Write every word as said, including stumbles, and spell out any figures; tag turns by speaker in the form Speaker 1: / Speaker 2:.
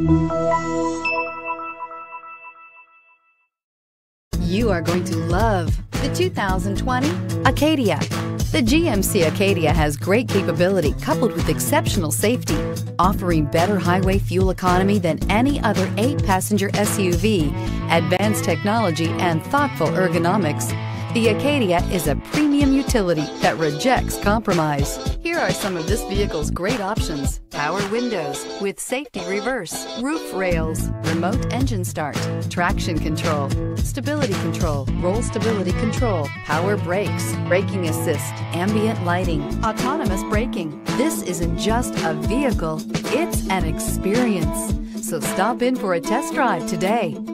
Speaker 1: You are going to love the two thousand twenty Acadia. The G M C Acadia has great capability coupled with exceptional safety, offering better highway fuel economy than any other eight passenger S U V, advanced technology, and thoughtful ergonomics. The Acadia is a premium utility that rejects compromise. Here are some of this vehicle's great options: power windows with safety reverse, roof rails, remote engine start, traction control, stability control, roll stability control, power brakes, braking assist, ambient lighting, autonomous braking. This isn't just a vehicle, it's an experience. So stop in for a test drive today.